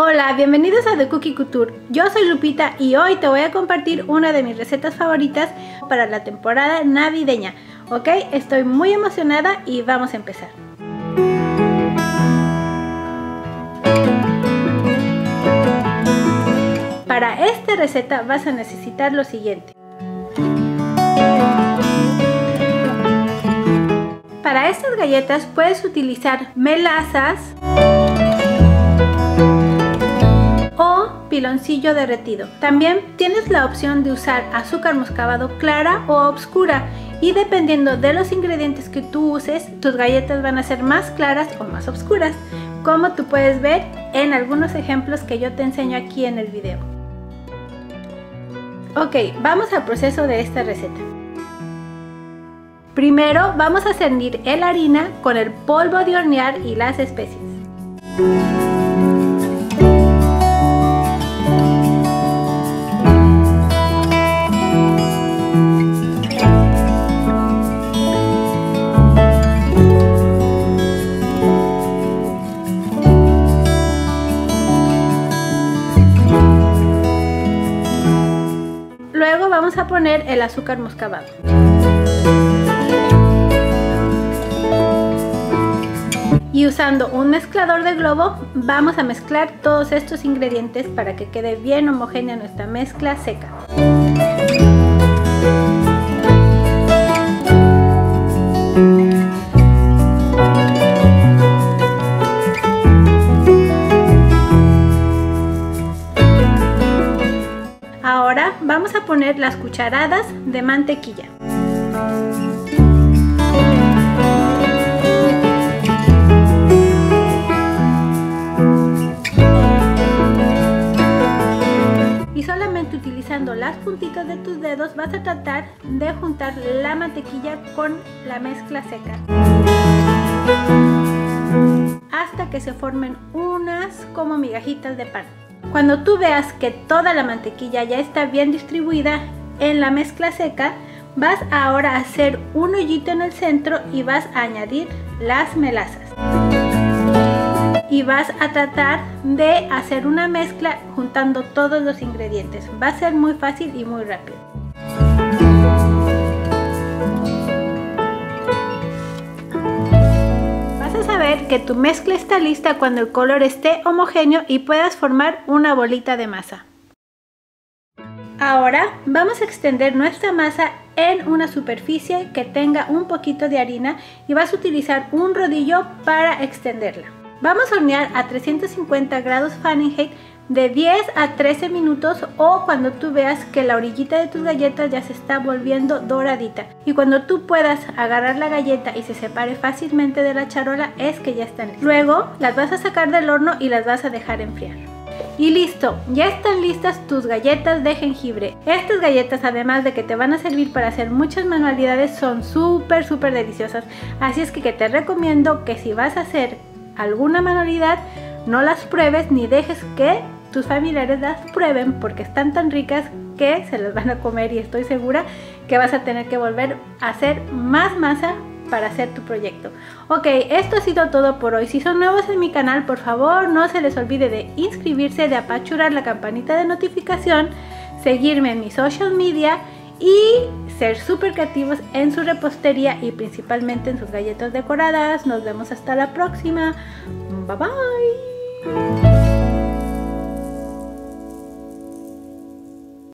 Hola, bienvenidos a The Cookie Couture. Yo soy Lupita y hoy te voy a compartir una de mis recetas favoritas para la temporada navideña. Ok, estoy muy emocionada y vamos a empezar. Para esta receta vas a necesitar lo siguiente. Para estas galletas puedes utilizar melazas o piloncillo derretido. También tienes la opción de usar azúcar moscabado clara o oscura, y dependiendo de los ingredientes que tú uses, tus galletas van a ser más claras o más oscuras, como tú puedes ver en algunos ejemplos que yo te enseño aquí en el video. Ok, vamos al proceso de esta receta. Primero vamos a cernir la harina con el polvo de hornear y las especias. Luego vamos a poner el azúcar moscabado. Y usando un mezclador de globo vamos a mezclar todos estos ingredientes para que quede bien homogénea nuestra mezcla seca. Ahora vamos a poner las cucharadas de mantequilla. Y solamente utilizando las puntitas de tus dedos vas a tratar de juntar la mantequilla con la mezcla seca hasta que se formen unas como migajitas de pan. Cuando tú veas que toda la mantequilla ya está bien distribuida en la mezcla seca, vas ahora a hacer un hoyito en el centro y vas a añadir las melazas. Y vas a tratar de hacer una mezcla juntando todos los ingredientes. Va a ser muy fácil y muy rápido. Vas a saber que tu mezcla está lista cuando el color esté homogéneo y puedas formar una bolita de masa. Ahora vamos a extender nuestra masa en una superficie que tenga un poquito de harina y vas a utilizar un rodillo para extenderla. Vamos a hornear a 350 grados Fahrenheit de 10 a 13 minutos o cuando tú veas que la orillita de tus galletas ya se está volviendo doradita. Y cuando tú puedas agarrar la galleta y se separe fácilmente de la charola es que ya están listas. Luego las vas a sacar del horno y las vas a dejar enfriar. Y listo, ya están listas tus galletas de jengibre. Estas galletas, además de que te van a servir para hacer muchas manualidades, son súper deliciosas. Así es que te recomiendo que si vas a hacer alguna manualidad, no las pruebes ni dejes que tus familiares las prueben porque están tan ricas que se las van a comer y estoy segura que vas a tener que volver a hacer más masa para hacer tu proyecto. Ok, esto ha sido todo por hoy. Si son nuevos en mi canal, por favor no se les olvide de inscribirse, de apachurar la campanita de notificación, seguirme en mis social media y ser súper creativos en su repostería y principalmente en sus galletas decoradas. Nos vemos hasta la próxima. Bye bye.